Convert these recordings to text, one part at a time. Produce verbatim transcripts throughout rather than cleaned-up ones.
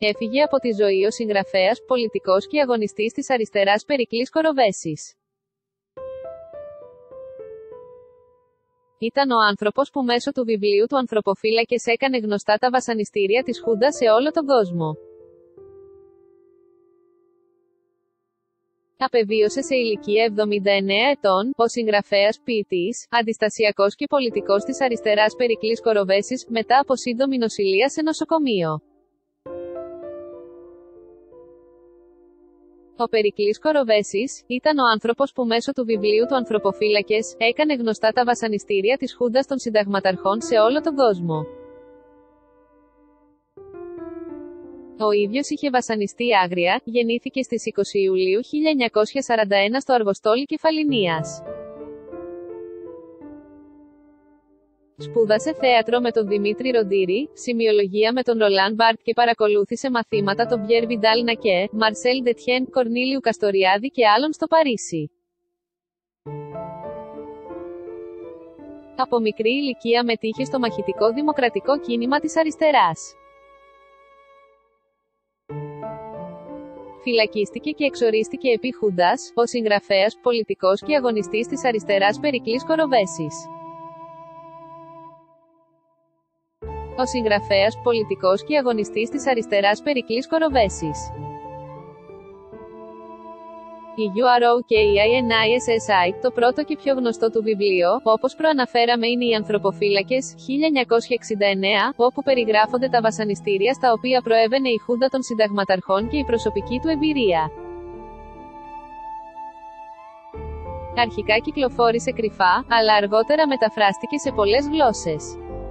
Έφυγε από τη ζωή ο συγγραφέας, πολιτικός και αγωνιστής της αριστεράς Περικλής Κοροβέσης. Ήταν ο άνθρωπος που μέσω του βιβλίου του Ανθρωποφύλακες έκανε γνωστά τα βασανιστήρια της Χούντα σε όλο τον κόσμο. Απεβίωσε σε ηλικία εβδομήντα εννέα ετών, ο συγγραφέας, ποιητής, αντιστασιακός και πολιτικός της αριστεράς Περικλής Κοροβέσης, μετά από σύντομη νοσηλεία σε νοσοκομείο. Ο Περικλής Κοροβέσης ήταν ο άνθρωπος που μέσω του βιβλίου του Ανθρωποφύλακες έκανε γνωστά τα βασανιστήρια της Χούντας των συνταγματαρχών σε όλο τον κόσμο. Ο ίδιος είχε βασανιστεί άγρια, γεννήθηκε στις είκοσι Ιουλίου χίλια εννιακόσια σαράντα ένα στο Αργοστόλι Κεφαληνίας. Σπούδασε θέατρο με τον Δημήτρη Ροντήρη, σημειολογία με τον Ρολάν Μπάρτ και παρακολούθησε μαθήματα των Πιέρ Βιντάλ Νακέ, Μαρσέλ Ντετιέν, Κορνίλιου Καστοριάδη και άλλων στο Παρίσι. Από μικρή ηλικία μετήχε στο μαχητικό δημοκρατικό κίνημα της αριστεράς. Φυλακίστηκε και εξορίστηκε επί Χούντας, ο συγγραφέας, πολιτικός και αγωνιστής της αριστεράς Περικλής Κοροβέσης. Ο συγγραφέας, πολιτικός και αγωνιστής της αριστεράς Περικλής Κοροβέσης. Η γιου αρ ο κέι άι εν άι ες ες άι, το πρώτο και πιο γνωστό του βιβλίο, όπως προαναφέραμε, είναι οι Ανθρωποφύλακες, χίλια εννιακόσια εξήντα εννέα, όπου περιγράφονται τα βασανιστήρια στα οποία προέβαινε η Χούντα των συνταγματαρχών και η προσωπική του εμπειρία. Αρχικά κυκλοφόρησε κρυφά, αλλά αργότερα μεταφράστηκε σε πολλές γλώσσες.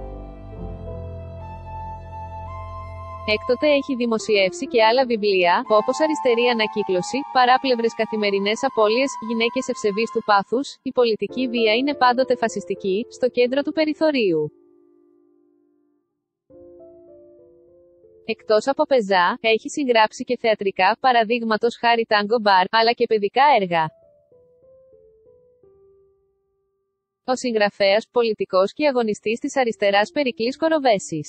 Έκτοτε έχει δημοσιεύσει και άλλα βιβλία, όπως Αριστερή Ανακύκλωση, Παράπλευρες καθημερινές απώλειες, Γυναίκες ευσεβείς του πάθους, Η πολιτική βία είναι πάντοτε φασιστική, Στο κέντρο του περιθωρίου. Εκτός από πεζά, έχει συγγράψει και θεατρικά, παραδείγματος χάρη Τάγκο Μπαρ, αλλά και παιδικά έργα. Ο συγγραφέας, πολιτικός και αγωνιστής της αριστεράς Περικλής Κοροβέσης.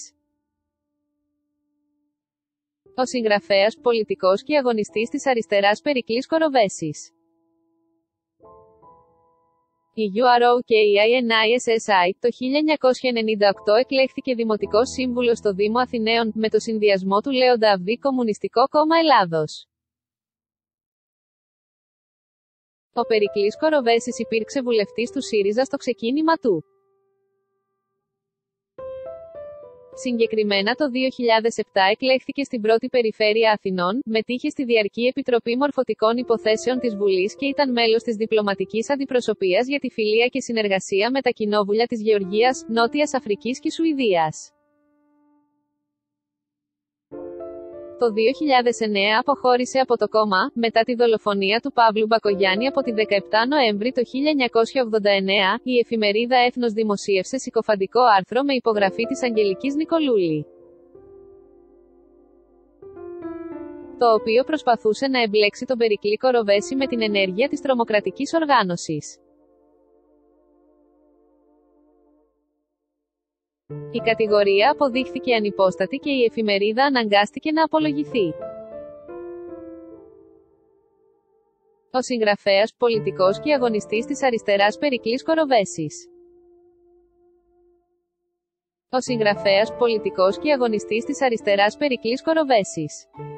Ο συγγραφέας, πολιτικός και αγωνιστής της αριστεράς Περικλής Κοροβέσης. Η γιου αρ ο κέι άι εν άι ες ες άι, το χίλια εννιακόσια ενενήντα οκτώ εκλέχθηκε δημοτικός σύμβουλος στο Δήμο Αθηναίων, με το συνδυασμό του Λέοντα Αυδή Κομμουνιστικό Κόμμα Ελλάδος. Ο Περικλής Κοροβέσης υπήρξε βουλευτής του ΣΥΡΙΖΑ στο ξεκίνημα του. Συγκεκριμένα το δύο χιλιάδες επτά εκλέχθηκε στην πρώτη Περιφέρεια Αθηνών, μετήχε στη Διαρκή Επιτροπή Μορφωτικών Υποθέσεων της Βουλής και ήταν μέλος της διπλωματικής αντιπροσωπείας για τη φιλία και συνεργασία με τα κοινόβουλια της Γεωργίας, Νότιας Αφρικής και Σουηδίας. Το δύο χιλιάδες εννέα αποχώρησε από το κόμμα, μετά τη δολοφονία του Παύλου Μπακογιάννη από τη δεκαεπτά Νοέμβρη το χίλια εννιακόσια ογδόντα εννέα, η εφημερίδα Έθνος δημοσίευσε συκοφαντικό άρθρο με υπογραφή της Αγγελικής Νικολούλη, το οποίο προσπαθούσε να εμπλέξει τον Περικλή Κοροβέση με την ενέργεια της τρομοκρατικής οργάνωσης. Η κατηγορία αποδείχθηκε ανυπόστατη και η εφημερίδα αναγκάστηκε να απολογηθεί. Ο συγγραφέας, πολιτικός και αγωνιστής της αριστεράς Περικλής Κοροβέσης. Ο συγγραφέας, πολιτικός και αγωνιστής της αριστεράς Περικλής Κοροβέσης.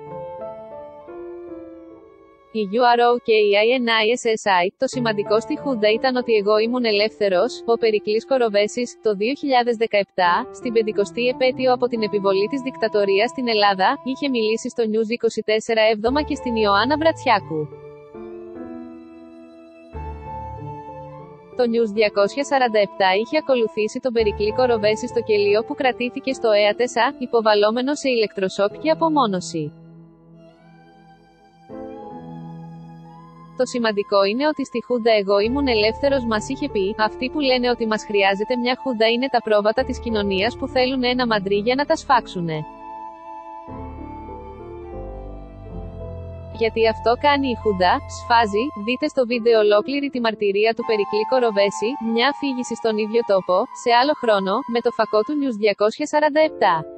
Η γιου αρ ο κέι άι εν άι ες ες άι, το σημαντικό στη Χούντα ήταν ότι εγώ ήμουν ελεύθερος, ο Περικλής Κοροβέσης, το δύο χιλιάδες δεκαεπτά, στην πεντηκοστή επέτειο από την επιβολή της δικτατορίας στην Ελλάδα, είχε μιλήσει στο News είκοσι τέσσερα έβδομα και στην Ιωάννα Βρατσιάκου. Το News διακόσια σαράντα επτά είχε ακολουθήσει τον Περικλή Κοροβέση στο κελίο που κρατήθηκε στο ΕΑΤΕΣΑ, υποβαλλόμενο σε ηλεκτροσόκ και απομόνωση. Το σημαντικό είναι ότι στη Χούντα εγώ ήμουν ελεύθερος, μας είχε πει. Αυτοί που λένε ότι μας χρειάζεται μια Χούντα είναι τα πρόβατα της κοινωνίας που θέλουν ένα μαντρί για να τα σφάξουνε. Γιατί αυτό κάνει η Χούντα, σφάζει. Δείτε στο βίντεο ολόκληρη τη μαρτυρία του Περικλή Κοροβέση, μια αφήγηση στον ίδιο τόπο, σε άλλο χρόνο, με το φακό του News διακόσια σαράντα επτά.